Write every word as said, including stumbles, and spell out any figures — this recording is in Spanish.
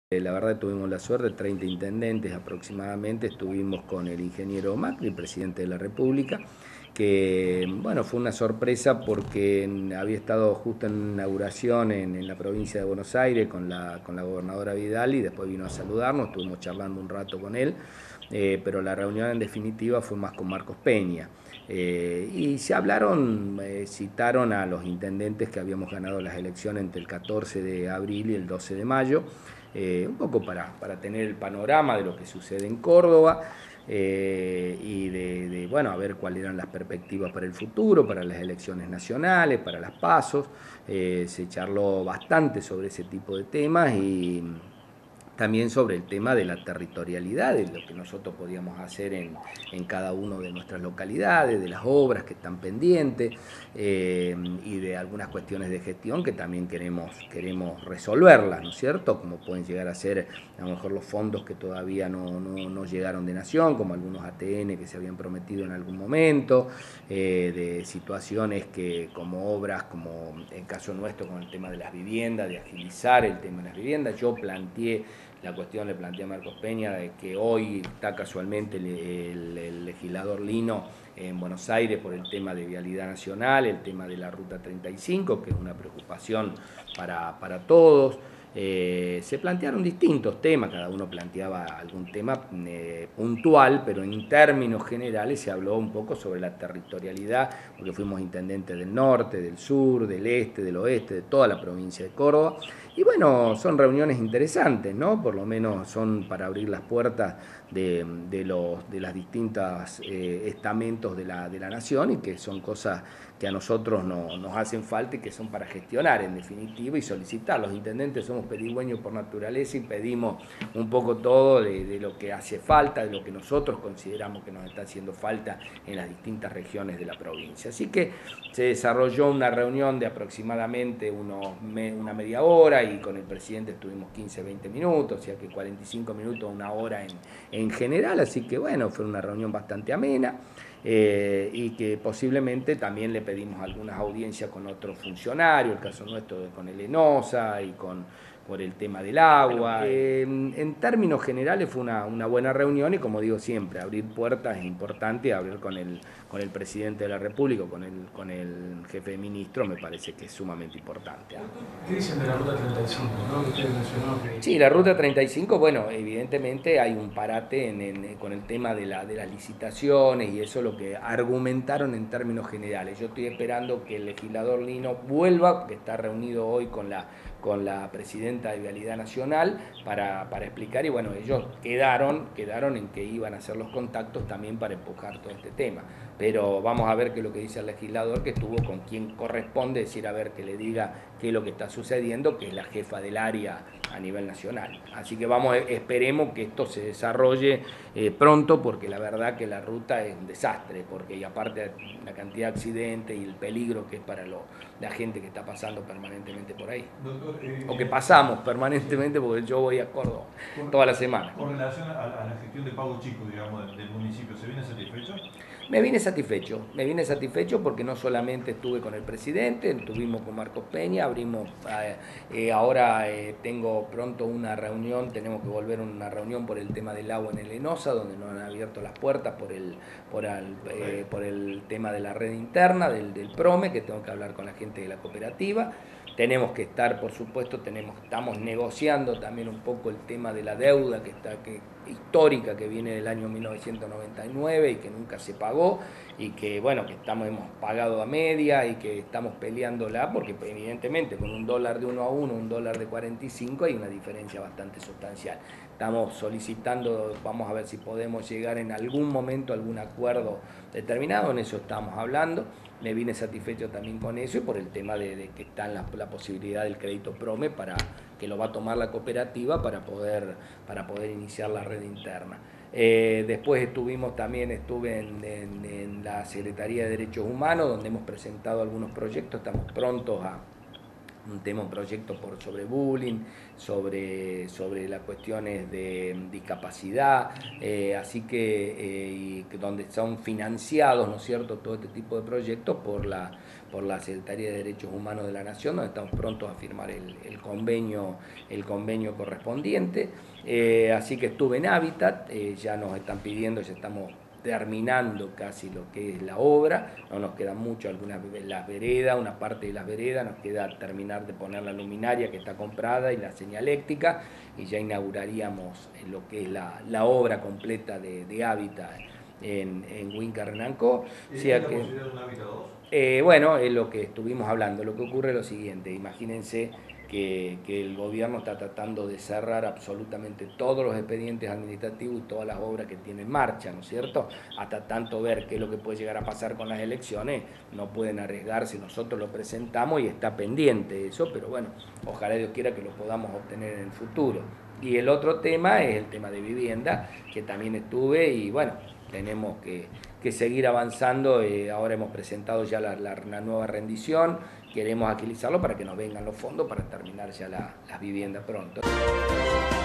La verdad tuvimos la suerte, treinta intendentes aproximadamente, estuvimos con el ingeniero Macri, presidente de la República, que bueno, fue una sorpresa porque había estado justo en una inauguración en, en la provincia de Buenos Aires con la, con la gobernadora Vidal y después vino a saludarnos, estuvimos charlando un rato con él, eh, pero la reunión en definitiva fue más con Marcos Peña. Eh, y se hablaron, eh, citaron a los intendentes que habíamos ganado las elecciones entre el catorce de abril y el doce de mayo, eh, un poco para, para tener el panorama de lo que sucede en Córdoba eh, y de, de, bueno, a ver cuáles eran las perspectivas para el futuro, para las elecciones nacionales, para las pasos. Eh, se charló bastante sobre ese tipo de temas y también sobre el tema de la territorialidad, de lo que nosotros podíamos hacer en, en cada una de nuestras localidades, de las obras que están pendientes eh, y de algunas cuestiones de gestión que también queremos, queremos resolverlas, ¿no es cierto? Como pueden llegar a ser a lo mejor los fondos que todavía no, no, no llegaron de Nación, como algunos A T N que se habían prometido en algún momento, eh, de situaciones que como obras, como en caso nuestro con el tema de las viviendas, de agilizar el tema de las viviendas. Yo planteé la cuestión, le planteé a Marcos Peña de que hoy está casualmente el, el, el legislador Lino en Buenos Aires por el tema de vialidad nacional, el tema de la Ruta treinta y cinco, que es una preocupación para, para todos. Eh, se plantearon distintos temas, cada uno planteaba algún tema eh, puntual, pero en términos generales se habló un poco sobre la territorialidad, porque fuimos intendentes del norte, del sur, del este, del oeste, de toda la provincia de Córdoba. Y bueno, son reuniones interesantes, ¿no? Por lo menos son para abrir las puertas de, de, los, de las distintas eh, estamentos de la, de la nación y que son cosas que a nosotros no, nos hacen falta y que son para gestionar en definitiva y solicitar. Los intendentes somos pedigüeños por naturaleza y pedimos un poco todo de, de lo que hace falta, de lo que nosotros consideramos que nos está haciendo falta en las distintas regiones de la provincia. Así que se desarrolló una reunión de aproximadamente unos, una media hora y con el presidente estuvimos quince, veinte minutos, o sea que cuarenta y cinco minutos, una hora en, en general, así que bueno, fue una reunión bastante amena. Eh, y que posiblemente también le pedimos algunas audiencias con otros funcionarios, el caso nuestro con el ENOSA y con por el tema del agua. Eh, en términos generales fue una, una buena reunión y como digo siempre, abrir puertas es importante, hablar con el, con el presidente de la República, con el, con el jefe de ministros, me parece que es sumamente importante. ¿Qué dicen de la Ruta treinta y cinco, ¿no? Que usted mencionó que... Sí, la Ruta treinta y cinco, bueno, evidentemente hay un parate en, en, con el tema de, la, de las licitaciones y eso es lo que argumentaron en términos generales. Yo estoy esperando que el legislador Lino vuelva, que está reunido hoy con la, con la presidenta de Vialidad Nacional, para, para explicar y bueno, ellos quedaron, quedaron en que iban a hacer los contactos también para empujar todo este tema. Pero vamos a ver qué es lo que dice el legislador, que estuvo con quien corresponde, decir a ver que le diga qué es lo que está sucediendo, que es la jefa del área a nivel nacional. Así que vamos, esperemos que esto se desarrolle eh, pronto, porque la verdad que la ruta es un desastre, porque y aparte la cantidad de accidentes y el peligro que es para lo, la gente que está pasando permanentemente por ahí. Doctor, eh, o que pasamos permanentemente, porque yo voy a Córdoba con, toda la semana. Con relación a, a la gestión de pago chico, digamos, del, del municipio, ¿se viene satisfecho? Me vine satisfecho, me vine satisfecho porque no solamente estuve con el presidente, estuvimos con Marcos Peña, abrimos, eh, eh, ahora eh, tengo pronto una reunión, tenemos que volver a una reunión por el tema del agua en el ENOSA, donde nos han abierto las puertas por el, por el, eh, por el tema de la red interna, del, del PROME, que tengo que hablar con la gente de la cooperativa. Tenemos que estar, por supuesto, tenemos, estamos negociando también un poco el tema de la deuda que está que, histórica que viene del año mil novecientos noventa y nueve y que nunca se pagó y que bueno, que estamos, hemos pagado a media y que estamos peleándola porque evidentemente con un dólar de uno a uno, un dólar de cuarenta y cinco hay una diferencia bastante sustancial. Estamos solicitando, vamos a ver si podemos llegar en algún momento a algún acuerdo determinado, en eso estamos hablando. Me vine satisfecho también con eso y por el tema de, de que está la, la posibilidad del crédito PROME para que lo va a tomar la cooperativa para poder, para poder iniciar la red interna. Eh, después estuvimos también, estuve en, en, en la Secretaría de Derechos Humanos, donde hemos presentado algunos proyectos, estamos prontos a un tema, un proyecto por, sobre bullying, sobre, sobre las cuestiones de discapacidad, eh, así que, eh, y donde son financiados, ¿no es cierto?, todo este tipo de proyectos por la, por la Secretaría de Derechos Humanos de la Nación, donde estamos prontos a firmar el, el, convenio, el convenio correspondiente. Eh, así que estuve en Hábitat, eh, ya nos están pidiendo, ya estamos terminando casi lo que es la obra, no nos queda mucho, algunas las veredas, una parte de las veredas, nos queda terminar de poner la luminaria que está comprada y la señaléctica, y ya inauguraríamos lo que es la, la obra completa de, de Hábitat en, en Huinca Renancó. ¿Es la posibilidad de un Hábitat dos? Eh, bueno, es lo que estuvimos hablando. Lo que ocurre es lo siguiente, imagínense que, que el gobierno está tratando de cerrar absolutamente todos los expedientes administrativos y todas las obras que tiene en marcha, ¿no es cierto? Hasta tanto ver qué es lo que puede llegar a pasar con las elecciones, no pueden arriesgarse, nosotros lo presentamos y está pendiente eso, pero bueno, ojalá Dios quiera que lo podamos obtener en el futuro. Y el otro tema es el tema de vivienda, que también estuve y bueno, tenemos que, que seguir avanzando. Eh, ahora hemos presentado ya la, la, la nueva rendición, queremos agilizarlo para que nos vengan los fondos para terminar ya la, las viviendas pronto.